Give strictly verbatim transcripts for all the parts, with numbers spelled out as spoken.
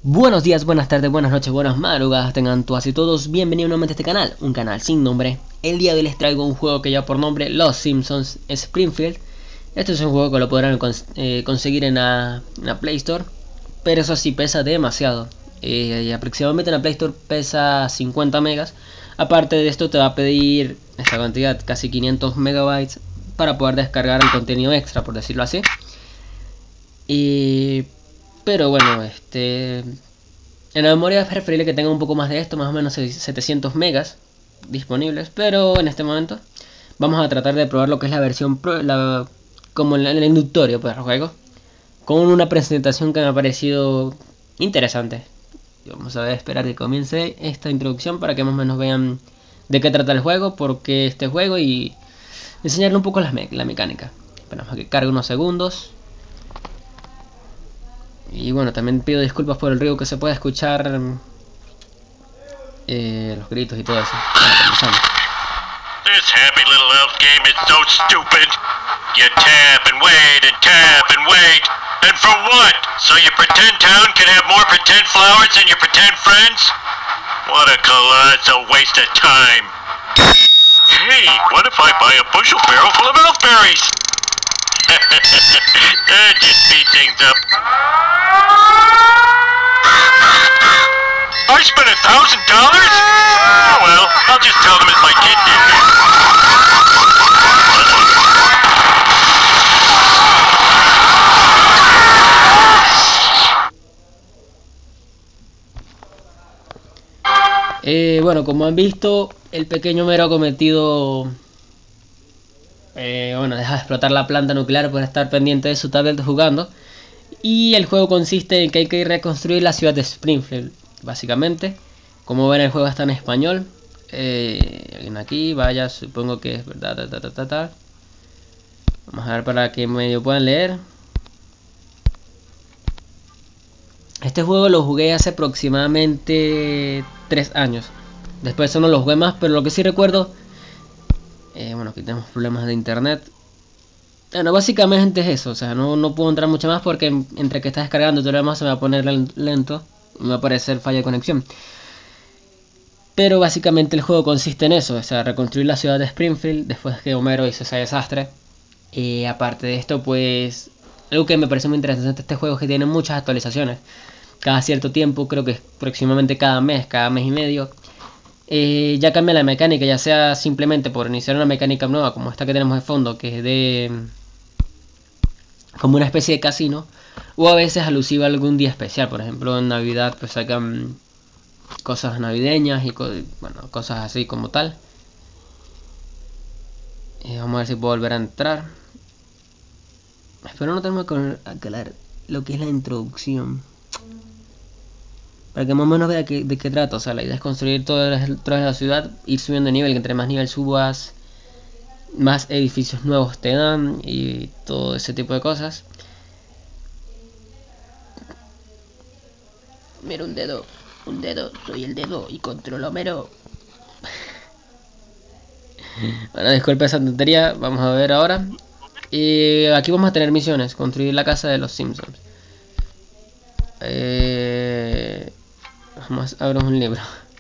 Buenos días, buenas tardes, buenas noches, buenas madrugadas tengan todas y todos. Bienvenidos nuevamente a este canal, un canal sin nombre. El día de hoy les traigo un juego que lleva por nombre Los Simpsons Springfield. Este es un juego que lo podrán cons eh, conseguir en la, en la Play Store, pero eso sí pesa demasiado. Eh, y aproximadamente en la Play Store pesa cincuenta megas. Aparte de esto te va a pedir esta cantidad, casi quinientos megabytes, para poder descargar el contenido extra, por decirlo así. Y... pero bueno, este... en la memoria es preferible que tenga un poco más de esto, más o menos setecientos megas disponibles. Pero en este momento vamos a tratar de probar lo que es la versión pro, la, como el, el introductorio para el juego, con una presentación que me ha parecido interesante. Vamos a ver, esperar que comience esta introducción para que más o menos vean de qué trata el juego, por qué este juego, y enseñarle un poco la, me la mecánica. Esperamos a que cargue unos segundos. Y bueno, también pido disculpas por el ruido que se puede escuchar, eh, los gritos y todo eso. Bueno, comenzamos. This happy little elf game is so stupid. You tap and wait and tap and wait. And for what? So your pretend town can have more pretend flowers than your pretend friends? What a colossal waste of time. Hey, what if I buy a bushel barrel full of elfberries? That just speed things up. I spent a thousand dollars? Oh well, I'll just tell them it's my kid did. Eh, bueno, como han visto, el pequeño Homero ha cometido... Eh, bueno, deja de explotar la planta nuclear por estar pendiente de su tablet jugando. Y el juego consiste en que hay que reconstruir la ciudad de Springfield, básicamente. Como ven, el juego está en español. Eh, alguien aquí, vaya, supongo que es verdad. Ta, ta, ta, ta, ta. Vamos a ver para que medio puedan leer. Este juego lo jugué hace aproximadamente tres años. Después eso no lo jugué más, pero lo que sí recuerdo... Eh, bueno, aquí tenemos problemas de internet. Bueno, básicamente es eso. O sea, no, no puedo entrar mucho más porque entre que está descargando y todo lo demás se me va a poner lento. Y me va a aparecer falla de conexión. Pero básicamente el juego consiste en eso. O sea, reconstruir la ciudad de Springfield después que Homero hizo ese desastre. Y aparte de esto, pues... algo que me parece muy interesante de este juego es que tiene muchas actualizaciones. Cada cierto tiempo, creo que aproximadamente cada mes, cada mes y medio... Eh, ya cambia la mecánica, ya sea simplemente por iniciar una mecánica nueva como esta que tenemos de fondo, que es de como una especie de casino, o a veces alusiva a algún día especial. Por ejemplo, en Navidad pues sacan cosas navideñas y co bueno, cosas así como tal. Eh, vamos a ver si puedo volver a entrar. Espero no tenerme que aclarar lo que es la introducción, para que más o menos vea que, de qué trata. O sea, la idea es construir toda la, toda la ciudad, ir subiendo de nivel, que entre más nivel subas, más edificios nuevos te dan y todo ese tipo de cosas. Mira, un dedo, un dedo, soy el dedo y controlo a Homero. Bueno, disculpe esa tontería, vamos a ver ahora. Y aquí vamos a tener misiones, construir la casa de los Simpsons. Eh... Vamos a abrir un libro.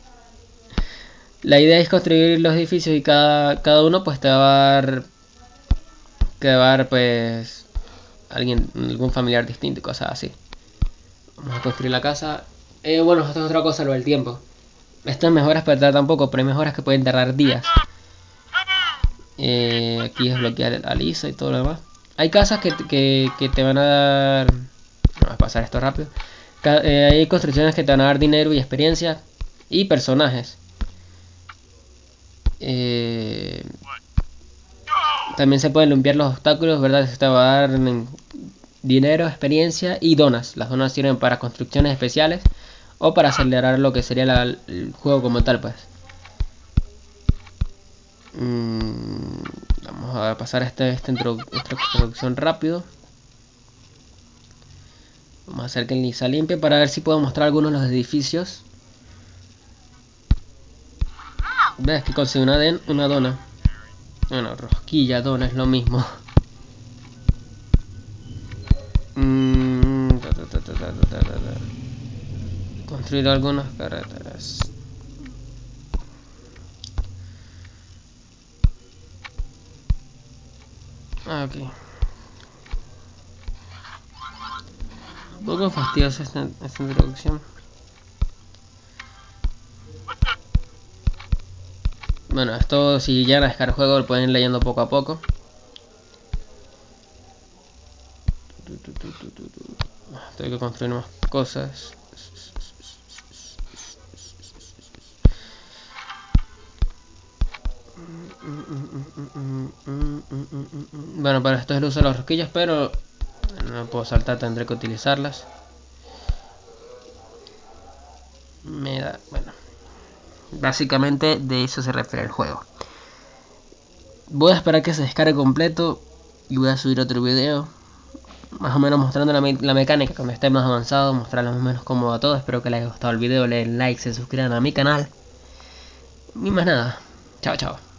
La idea es construir los edificios y cada, cada uno pues te va a dar, te va a dar pues alguien, algún familiar distinto y cosas así. Vamos a construir la casa. Eh, bueno, esto es otra cosa, lo del tiempo. Esto es mejoras para tardar tampoco, pero hay mejoras que pueden tardar días. Eh, aquí es bloquear a Lisa y todo lo demás. Hay casas que, que, que te van a dar... Vamos a pasar esto rápido. Eh, hay construcciones que te van a dar dinero y experiencia y personajes. Eh, también se pueden limpiar los obstáculos, ¿verdad? Esto te va a dar dinero, experiencia y donas. Las donas sirven para construcciones especiales o para acelerar lo que sería la, el juego como tal, pues. Mm, vamos a pasar esta, esta, introdu esta introducción rápido. Vamos a hacer que Lisa limpie para ver si puedo mostrar algunos de los edificios. Ves que consigo una, una dona. Bueno, rosquilla, dona, es lo mismo. Mm, ta, ta, ta, ta, ta, ta, ta. construir algunas carreteras. Ah, ok. Un poco fastidiosa esta, esta introducción. Bueno, esto si ya descargar el juego lo pueden ir leyendo poco a poco. Tengo que construir más cosas. Bueno, para esto es el uso de las rosquillas, pero no puedo saltar, tendré que utilizarlas. Me da, bueno. Básicamente de eso se refiere el juego. Voy a esperar que se descargue completo y voy a subir otro video más o menos mostrando la, me la mecánica cuando esté más avanzado, mostrarla más o menos cómodo a todos. Espero que les haya gustado el video, le den like, se suscriban a mi canal y más nada. Chao, chao.